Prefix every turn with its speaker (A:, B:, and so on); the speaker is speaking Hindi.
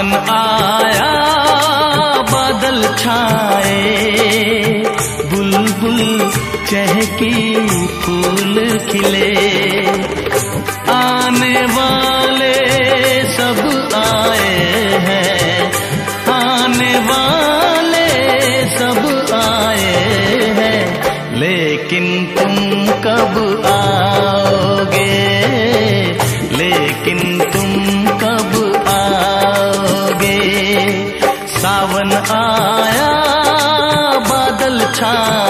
A: सावन आया बादल छाए, बुलबुल चहकी फूल खिले, आने वाले सब आए हैं, आने वाले सब आए हैं, लेकिन तुम कब आओगे, लेकिन तुम कब आओगे। सावन आया बादल छाए,